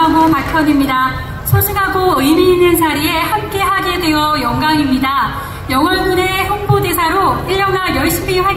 김광호 박현입니다. 소중하고 의미 있는 자리에 함께하게 되어 영광입니다. 영월군의 홍보대사로 1년간 열심히 활동합니다.